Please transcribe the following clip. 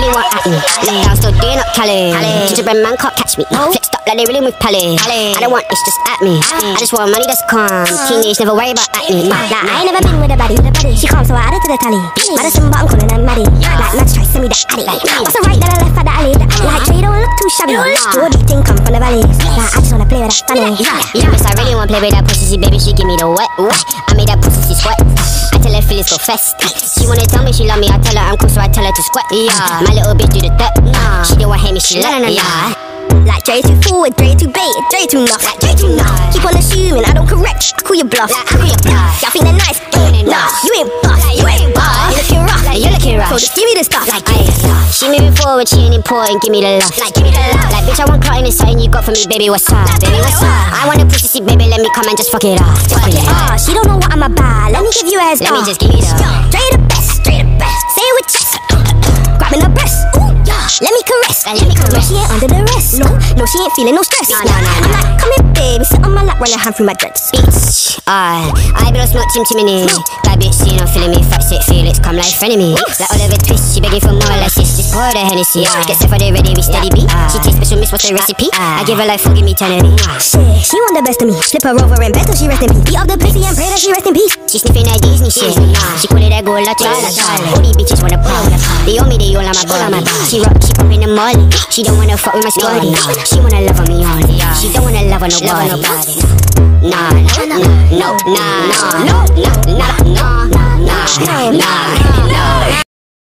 me want at me. Lockdown still doing up Cali. Gingerbread man can't catch me. Flexed up like they really with Pally. I don't want it's just at me. I just want money that's calm. Teenage never worry about acne. I ain't never been with a baddie. She calm so I added to the tally. Madison but I'm calling her Maddie. Like Mads try send me the addy. What's the right that I left at the alley? Like Trey don't look too shabby. Jordy thing come from the valley. Like I just wanna play with that funny. Yes, I really wanna play with that pussy, baby. She give me the wet. I made that pussy sweat. I tell her feelings go fest. She wanna tell me she love me. I tell her I'm cool, so I tell her to sweat. My little bitch do the dirt. She don't want hate me, she let. Like Dre too forward, Dre too bait, Dre too nuts. Like Dre too nuts. Keep on assuming I don't correct. I call you bluff. Like I call you bluff. Y'all think they're nice? Nah, you ain't boss. You ain't boss. You looking rough. Like you looking rough. So just give me the stuff. Like she moving forward, she ain't important. Give me the love. Like give me the love. Like bitch, I want cutting. It's something you got for me, baby. What's up? Baby, what's up? I want a pussy, baby. Let me come and just fuck it up. She don't know what I'm about. Let me give you a heads up. Let me just give you the Dre the best, Dre the best. Say it with chest. Grabbing her breast. Let me caress. No, she ain't under the rest. No, she ain't feeling no stress. No. I'm like, come here, baby. Sit on my lap, run a hand through my dreads. Bitch, I be lost, not Tim. That bitch, see, not feeling me. Fat shit, Felix, come like frenemy. Like Oliver Twist, she begging for more. Like sis, just pour the Hennessy. Get set for the ready, we steady beat. She tastes special, miss, what's the recipe? I give her like full, give me 10 of me. Shit, she want the best of me. Slip her over in bed till she rest in peace. Beat up the pussy and pray that she rest in peace. She sniffing that Disney shit. She call it that gold la chala. All these bitches wanna pull. They owe me, they all on my body. She rock, she popping the molly. She don't wanna fuck with my squaddy. She wanna love on me only. She don't wanna love on nobody. No.